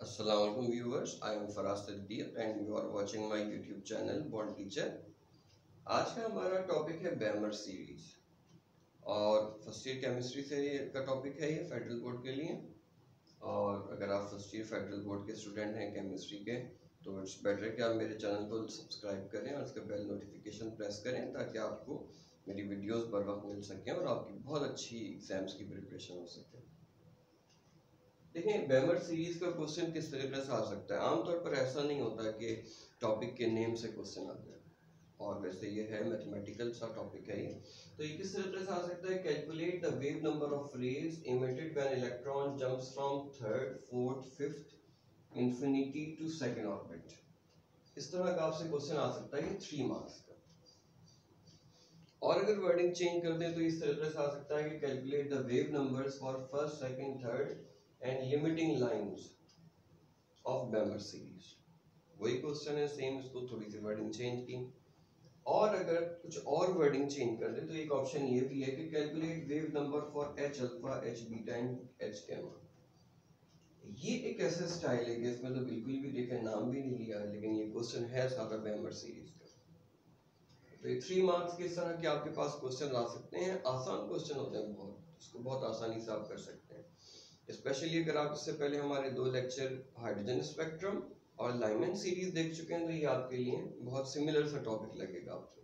Assalamualaikum viewers, I am Faraz Siddiq and you are watching my YouTube channel Bond Teacher। आज का हमारा topic है Balmer series और first year chemistry से का टॉपिक है ये फेडरल बोर्ड के लिए। और अगर आप फर्स्ट ईयर फेडरल बोर्ड के स्टूडेंट हैं केमिस्ट्री के तो इट्स बेटर कि आप मेरे चैनल को सब्सक्राइब करें और उसका बेल नोटिफिकेशन प्रेस करें ताकि आपको मेरी वीडियोस बर वक्त मिल सकें और आपकी बहुत अच्छी एग्जाम्स की प्रिपरेशन हो सके। देखिए, बैमर सीरीज का क्वेश्चन किस तरीके से आ सकता है। आमतौर पर ऐसा नहीं होता कि टॉपिक के नेम से क्वेश्चन आता है, और वैसे ये है मैथमेटिकल सा टॉपिक है ये। तो ये किस तरीके से आ सकता है, calculate the wave number of rays emitted when electron jumps from third, fourth, fifth infinity to second orbit. इस तरह का आपसे क्वेश्चन आ सकता है, ये 3 मार्क्स का। और अगर वर्डिंग चेंज कर दें तो इस तरीके से आ सकता है कि calculate the wave numbers for first, second, third and limiting lines of Balmer series। वही क्वेश्चन है सेम, इसको थोड़ी सी वर्डिंग चेंज की। और अगर कुछ और वर्डिंग चेंज कर दे तो एक ऑप्शन ये भी है कि calculate wave number for H alpha, H beta and H gamma. ये एक ऐसा स्टाइल है कि इसमें तो बिल्कुल भी देखे नाम भी नहीं लिया है, लेकिन ये क्वेश्चन है सारा बैमर सीरीज का। तो ये 3 मार्क्स के इस तरह के आपके पास क्वेश्चन आ सकते हैं। आसान क्वेश्चन होते हैं बहुत, इसको बहुत आसानी से आप कर सकते हैं। स्पेशली अगर आप इससे पहले हमारे 2 लेक्चर हाइड्रोजन स्पेक्ट्रम और लाइमन सीरीज देख चुके हैं तो ये आपके लिए बहुत सिमिलर सा टॉपिक लगेगा आपको।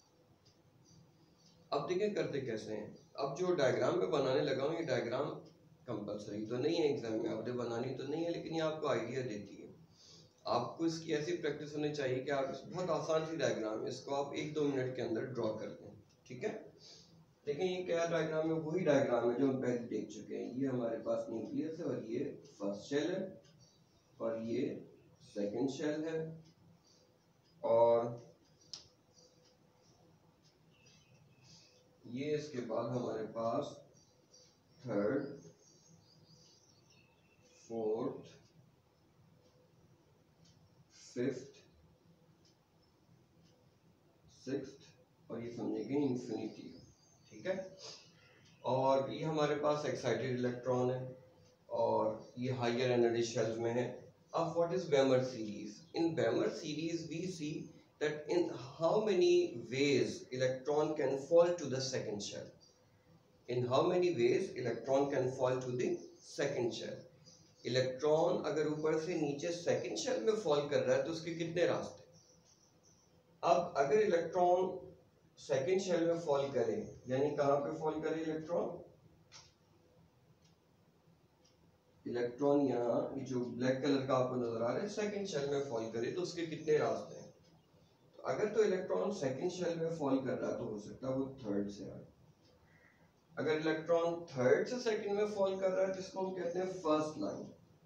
अब देखिए करते कैसे हैं। अब जो डायग्राम में बनाने लगा हूँ, ये डायग्राम कंपलसरी तो नहीं है, एग्जाम में आपने बनानी तो नहीं है, लेकिन ये आपको आइडिया देती है। आपको इसकी ऐसी प्रैक्टिस होनी चाहिए कि आप बहुत आसान सी डायग्राम है, इसको आप 1-2 मिनट के अंदर ड्रॉ कर दें। ठीक है, लेकिन ये क्या डायग्राम है, वही डायग्राम है जो हम पहले देख चुके हैं। ये हमारे पास न्यूक्लियस है और ये फर्स्ट शेल है और ये सेकंड शेल है और ये इसके बाद हमारे पास थर्ड, फोर्थ, फिफ्थ, सिक्स्थ और ये समझेंगे इंफिनिटी। ठीक है, और ये हमारे पास एक्साइटेड इलेक्ट्रॉन है और ये हायर एनर्जी शेल्स में है। अब what is Balmer series? In Balmer series we see that in how many ways electron can fall to the second shell. In how many ways electron can fall to the second shell. Electron अगर ऊपर से नीचे second shell में fall कर रहा है तो उसके कितने रास्ते। अब अगर इलेक्ट्रॉन सेकंड शेल में फॉल करे, यानी कहां पे फॉल करे इलेक्ट्रॉन यहाँ ये जो ब्लैक कलर का आपको नजर आ रहा है सेकंड शेल में फॉल करे तो उसके कितने रास्ते हैं। अगर तो इलेक्ट्रॉन सेकंड शेल में फॉल कर रहा है तो हो सकता है वो थर्ड से आए। अगर इलेक्ट्रॉन थर्ड से सेकंड में फॉल कर रहा है तो इसको हम कहते हैं फर्स्ट लाइन।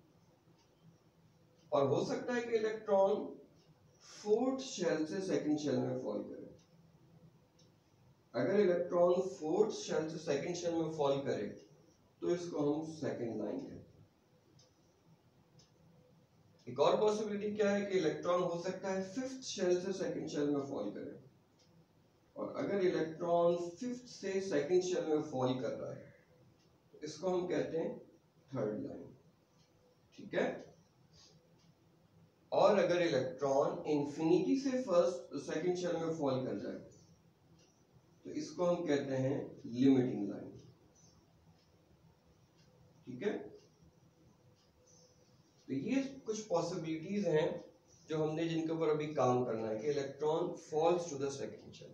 और हो सकता है कि इलेक्ट्रॉन फोर्थ शेल से सेकंड शेल में फॉल करे। अगर इलेक्ट्रॉन फोर्थ शेल से सेकंड शेल में फॉल करे तो इसको हम सेकंड लाइन कहते हैं। एक और पॉसिबिलिटी क्या है कि इलेक्ट्रॉन हो सकता है फिफ्थ शेल से सेकंड शेल में फॉल करे, और अगर इलेक्ट्रॉन फिफ्थ से सेकंड शेल में फॉल कर रहा है तो इसको हम कहते हैं थर्ड लाइन। ठीक है, और अगर इलेक्ट्रॉन इंफिनिटी से फर्स्ट सेकंड शेल में फॉल कर जाए तो इसको हम कहते हैं लिमिटिंग लाइन। ठीक है, तो ये कुछ पॉसिबिलिटीज हैं जो हमने जिनके ऊपर अभी काम करना है कि electron falls to the second shell.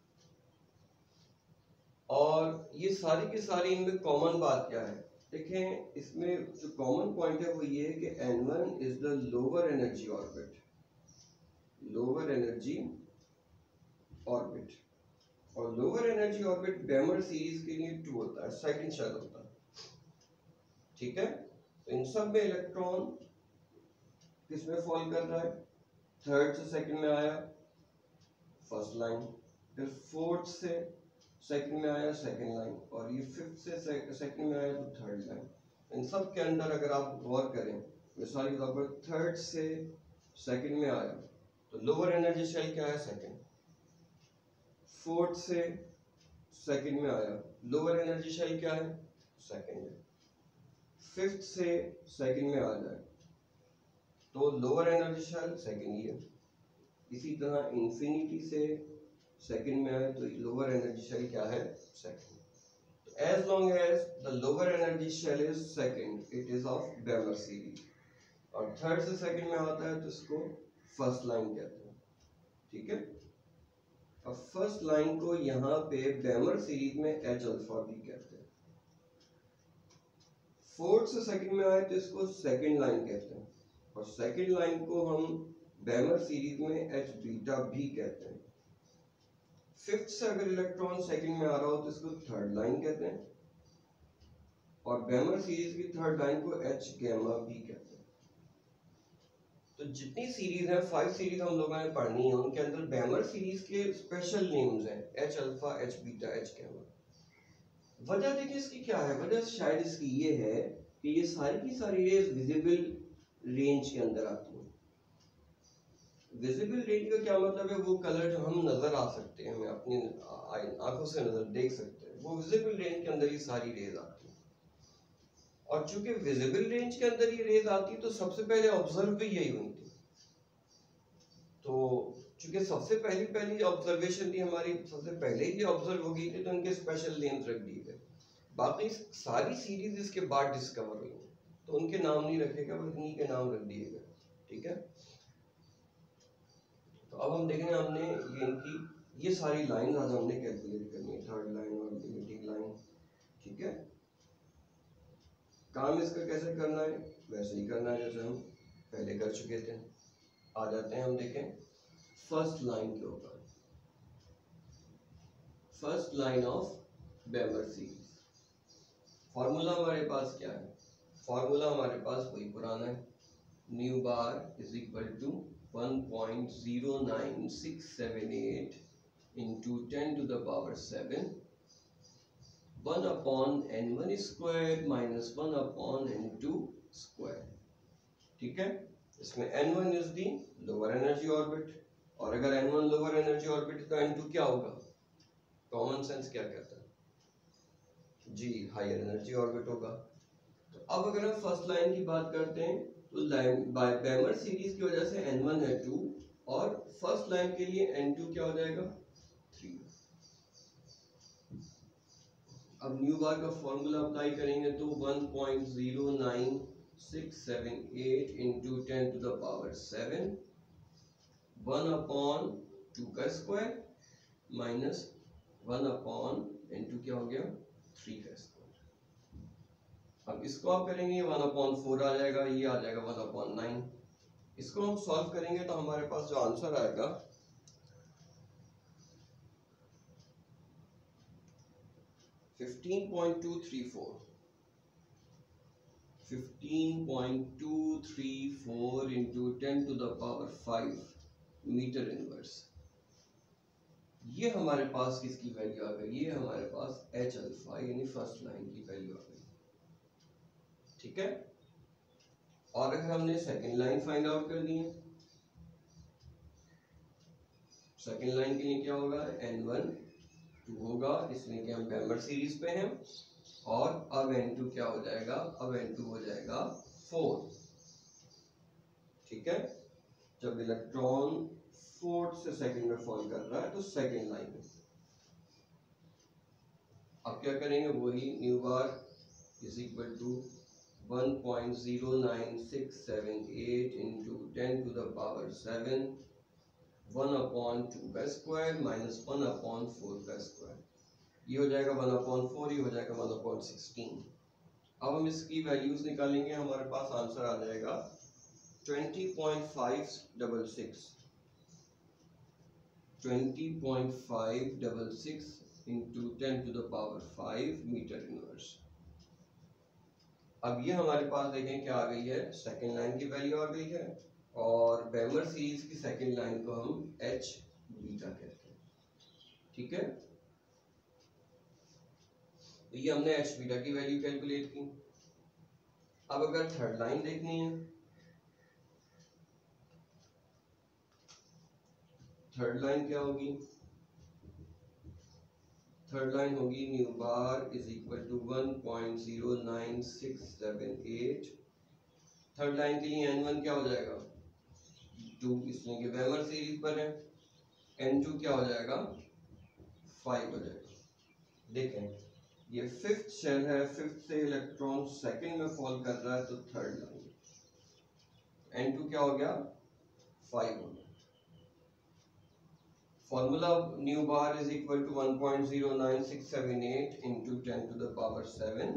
और ये सारी की सारी इनमें कॉमन बात क्या है, देखें इसमें जो कॉमन पॉइंट है वो ये है कि N1 is the lower energy orbit. Lower energy orbit और lower energy orbit Balmer series के लिए 2 होता है, सेकंड शेल होता है। ठीक है, तो इन सब में इलेक्ट्रॉन किसमें फॉल कर रहा है, थर्ड से सेकंड में आया फर्स्ट लाइन, फिर फोर्थ से सेकंड में आया सेकंड लाइन, और ये फिफ्थ से सेकंड में आया तो थर्ड लाइन। इन सब के अंदर अगर आप गौर करें, मिसाल के तौर पर थर्ड से सेकंड में आया तो लोअर एनर्जी शेल क्या है, सेकंड। फोर्थ से सेकंड में आया, लोअर एनर्जी शेल क्या है, सेकंड है। फिफ्थ से सेकंड में आ जाए तो lower energy shell second year, इसी तरह इंफिनिटी से सेकंड में आए तो लोअर एनर्जी शेल क्या है, second. As long as the lower energy shell is second, it is of Balmer series. और थर्ड से सेकंड में आता है तो इसको फर्स्ट लाइन कहते हैं, ठीक है। अब फर्स्ट लाइन को यहाँ पे बैमर सीरीज में एच अल्फा भी कहते हैं। फोर्थ से सेकंड में आए तो इसको सेकंड लाइन कहते हैं, और सेकंड लाइन को हम बैमर सीरीज में एच बीटा भी कहते हैं। फिफ्थ से अगर इलेक्ट्रॉन सेकंड में आ रहा हो तो इसको थर्ड लाइन कहते हैं, और बैमर सीरीज की थर्ड लाइन को एच गैमा भी कहते हैं। तो जितनी सीरीज है 5 सीरीज हम लोगों ने पढ़नी है, उनके अंदर बैमर सीरीज के स्पेशल नेम्स हैं, H alpha, H beta, H gamma. वजह देखिए इसकी क्या है, वजह शायद इसकी ये है कि ये सारी की सारी रेज विजिबल रेंज के अंदर आती है। विजिबल रेंज का क्या मतलब है, वो कलर जो हम नजर आ सकते हैं, हमें अपनी आंखों से नजर देख सकते हैं, वो विजिबल रेंज के अंदर ये सारी रेज आती है। और चूंकि विजिबल रेंज के अंदर ये रेज आती है तो सबसे पहले ऑब्जर्व भी यही हुई थी। तो चूंकि सबसे पहली ऑब्जर्वेशन थी हमारी, सबसे पहले ही ऑब्जर्व हो गई थी, तो उनके स्पेशल नेम्स रख दिए गए। बाकी सारी सीरीज इसके बाद डिस्कवर हुई, तो उनके नाम नहीं रखे गए, बस इन्हीं के नाम रख दिए गए, ठीक है। तो अब हम देखेंगे, हमने ये इनकी ये सारी लाइन आज हमने कैलकुलेट करनी है, थर्ड लाइन और लिमिटिंग लाइन, ठीक है। काम इसका कैसे करना है, वैसे ही करना है जैसे हम पहले कर चुके थे। आ जाते हैं, हम देखें फर्स्ट लाइन के ऊपर। First line of Balmer series, formula हमारे पास क्या है, फॉर्मूला हमारे पास वही पुराना है, nu bar is equal to 1.09678 into 10 to the power 7 1 upon n1 squared minus 1 upon n2 squared, ठीक है। इसमें n1 is the lower energy orbit, और अगर n1 लोअर एनर्जी ऑर्बिट तो n2 क्या होगा, कॉमन सेंस क्या कहता है जी, हायर एनर्जी ऑर्बिट होगा। तो अब अगर हम फर्स्ट लाइन की बात करते हैं तो बैमर सीरीज की वजह से n1 है 2, और फर्स्ट लाइन के लिए n2 क्या हो जाएगा 3। अब न्यू बार का फॉर्मूला अप्लाई करेंगे तो 1.09678 into 10 to the power 7 1 upon 2 का स्क्वायर माइनस 1 upon n2 क्या हो गया 3 का स्क्वायर। अब इसको आप करेंगे 1 upon 4 आ जाएगा, ये आ जाएगा 1 upon 9। इसको हम सॉल्व करेंगे तो हमारे पास जो आंसर आएगा 15.234 into 10 to the power 5 metre inverse. ये हमारे पास किसकी वैल्यू आ गई, ये हमारे पास एच अल्फा यानी फर्स्ट लाइन की वैल्यू आ गई, ठीक है। और अगर हमने सेकंड लाइन फाइंड आउट कर दी है, सेकंड लाइन के लिए क्या होगा, n1 2 होगा, इसलिए कि हम बैमर सीरीज पे हैं, और अब n2 क्या हो जाएगा, अब n2 हो जाएगा 4, ठीक है। जब इलेक्ट्रॉन फोर्थ से सेकंड में फॉल कर रहा है तो सेकंड लाइन में। अब क्या करेंगे, वही nu bar is equal to 1.09678 into 10 to the power 7 1 upon 2 का स्क्वायर माइनस 1 upon 4 का स्क्वायर, ये हो जाएगा 1 upon 4, ये हो जाएगा 1 upon 16। अब हम इसकी वैल्यूज निकालेंगे, हमारे पास आंसर आ जाएगा 20.566 into 10 to the power 5 metre inverse. अब ये हमारे पास देखें क्या आ गई है, सेकेंड लाइन की वैल्यू आ गई है, और बैमर सीरीज की सेकेंड लाइन को हम एच बीटा कहते हैं, ठीक है। तो ये हमने एच बीटा की वैल्यू कैलकुलेट की। अब अगर थर्ड लाइन देखनी है, थर्ड लाइन क्या होगी, थर्ड लाइन होगी nu bar is equal to 1.09678 third line के लिए n1 क्या हो जाएगा 2, इसलिए कि वेमर सीरीज पर है। n2 क्या हो जाएगा 5 हो जाएगा। देखें ये फिफ्थ शेल है, फिफ्थ से इलेक्ट्रॉन सेकंड में फॉल कर रहा है, तो थर्ड लाइन n2 क्या हो गया 5 हो गया। Formula nu bar is equal to 1.09678 into 10 to the power 7,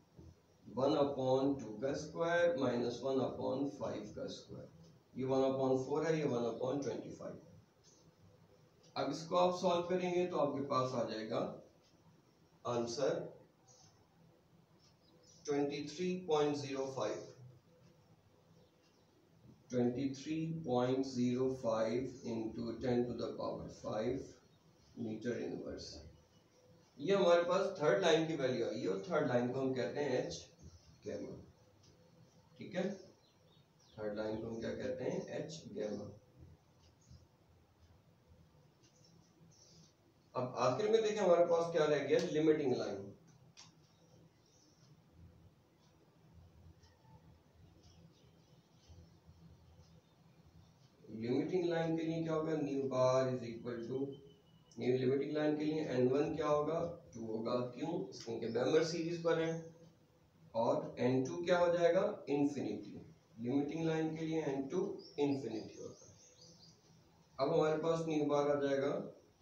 1/2 का स्क्वायर माइनस 1/5 का स्क्वायर। ये 1/4 है, ये 1/25। अब इसको आप सॉल्व करेंगे तो आपके पास आ जाएगा answer 23.05 into 10 to the power 5 metre inverse. ये हमारे पास थर्ड लाइन की वैल्यू आई है और थर्ड लाइन को हम कहते हैं एच गैमा। ठीक है, थर्ड लाइन को हम क्या कहते हैं एच गैमा। अब आखिर में देखें हमारे पास क्या रह गया लिमिटिंग लाइन। लिमिटिंग लाइन के लिए क्या होगा nu bar is equal to nu limiting line के लिए n1 क्या होगा 2 होगा। क्यों, क्योंकि बेमर सीरीज पर है। और n2 क्या हो जाएगा इंफिनिटी। लिमिटिंग लाइन के लिए n2 इंफिनिटी होता है। अब हमारे पास न्यू बार आ जाएगा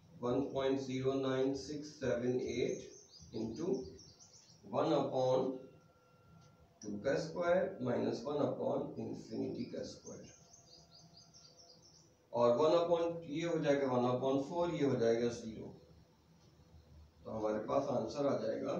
1.09678 इंटू 1/2 का स्क्वायर माइनस 1/इंफिनिटी का स्क्वायर। और 1/ ये हो जाएगा 1/4, ये हो जाएगा 0। तो हमारे पास आंसर आ जाएगा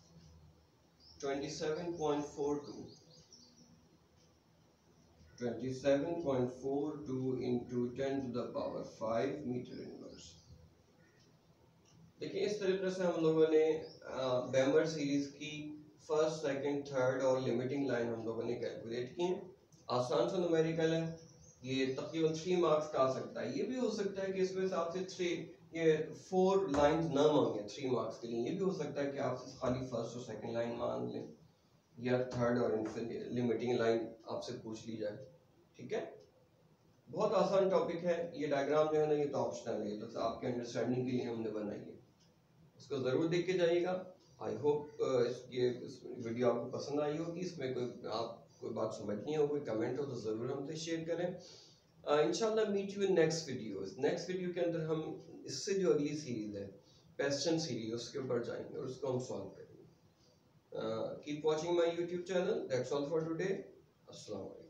27.42 into 10 to the power 5 metre inverse. देखिए इस तरीके से हम लोगों ने बेमर सीरीज की फर्स्ट, सेकंड, थर्ड और लिमिटिंग लाइन हम लोगों ने कैलकुलेट की। आसान सा न्यूमेरिकल है, ये तकरीबन 3 मार्क्स का आ सकता है। ये भी हो सकता है कि इसमें से आपसे 4 लाइंस ना मांगे 3 मार्क्स के लिए। ये भी हो सकता है कि आपसे खाली फर्स्ट और सेकंड लाइन मांग लें, या थर्ड और लिमिटिंग लाइन आपसे पूछ ली जाए। ठीक है, बहुत आसान टॉपिक है। ये डायग्राम जो है ना ये तो ऑप्शनल है, तो आपके अंडरस्टैंडिंग के लिए हमने बनाई है। इसको ज़रूर देख के जाइएगा। आई होप ये वीडियो आपको पसंद आई होगी। इसमें कोई बात समझ नहीं हो, कोई कमेंट हो तो ज़रूर हमसे शेयर करें। इंशाल्लाह meet you in next videos. Next video के अंदर हम इससे जो अगली सीरीज़ है क्वेश्चन सीरीज, उसके ऊपर जाएंगे और उसको हम सॉल्व करेंगे। Keep watching my YouTube channel. That's all for today. अस्सलाम वालेकुम।